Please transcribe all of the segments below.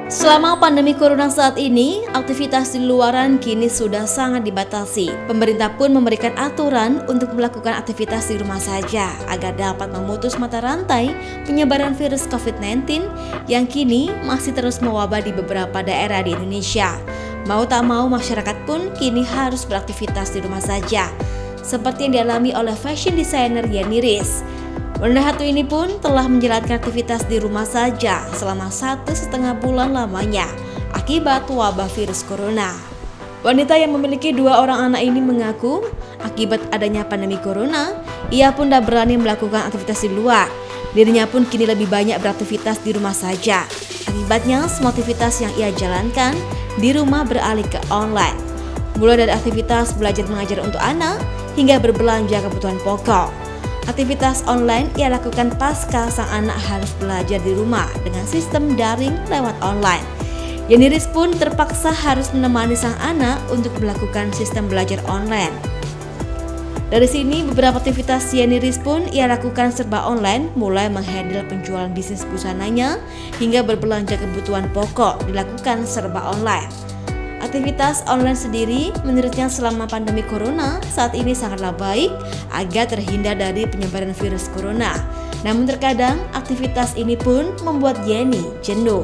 Selama pandemi corona saat ini, aktivitas di luaran kini sudah sangat dibatasi. Pemerintah pun memberikan aturan untuk melakukan aktivitas di rumah saja agar dapat memutus mata rantai penyebaran virus COVID-19 yang kini masih terus mewabah di beberapa daerah di Indonesia. Mau tak mau, masyarakat pun kini harus beraktivitas di rumah saja, seperti yang dialami oleh fashion designer Yeni Riz. Wanita satu ini pun telah menjalankan aktivitas di rumah saja selama 1,5 bulan lamanya akibat wabah virus corona. Wanita yang memiliki 2 orang anak ini mengaku akibat adanya pandemi corona, ia pun tak berani melakukan aktivitas di luar. Dirinya pun kini lebih banyak beraktivitas di rumah saja. Akibatnya semua aktivitas yang ia jalankan di rumah beralih ke online. Mulai dari aktivitas belajar mengajar untuk anak hingga berbelanja kebutuhan pokok. Aktivitas online ia lakukan pasca sang anak harus belajar di rumah dengan sistem daring lewat online. Yeni Riz pun terpaksa harus menemani sang anak untuk melakukan sistem belajar online. Dari sini beberapa aktivitas Yeni Riz pun ia lakukan serba online, mulai menghandle penjualan bisnis busananya hingga berbelanja kebutuhan pokok dilakukan serba online. Aktivitas online sendiri menurutnya selama pandemi corona saat ini sangatlah baik agar terhindar dari penyebaran virus corona. Namun terkadang aktivitas ini pun membuat Yeni jenuh.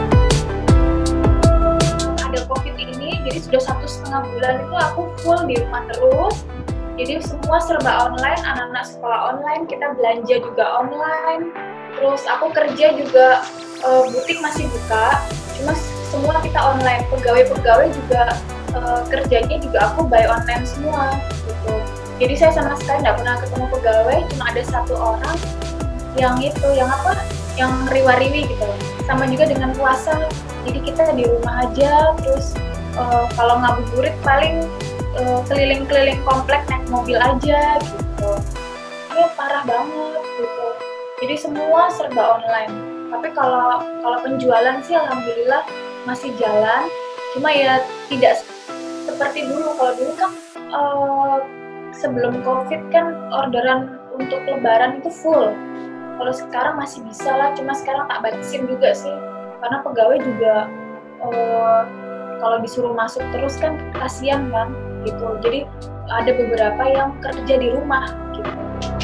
Ada COVID ini, jadi sudah 1,5 bulan itu aku full di rumah terus. Jadi semua serba online, anak-anak sekolah online, kita belanja juga online. Terus aku kerja juga, butik masih buka, cuma semua kita online. Pegawai-pegawai juga kerjanya juga aku buy online semua gitu. Jadi saya sama sekali nggak pernah ketemu pegawai, cuma ada 1 orang yang riwa-riwi gitu. Sama juga dengan puasa, jadi kita di rumah aja. Terus kalau ngabuburit paling keliling-keliling komplek naik mobil aja gitu. Ya parah banget gitu. Jadi semua serba online. Tapi kalau penjualan sih alhamdulillah masih jalan, cuma ya tidak seperti dulu. Kalau dulu kan sebelum COVID kan orderan untuk lebaran itu full. Kalau sekarang masih bisa lah, cuma sekarang tak batasin juga sih, karena pegawai juga kalau disuruh masuk terus kan kasihan kan gitu. Jadi ada beberapa yang kerja di rumah gitu.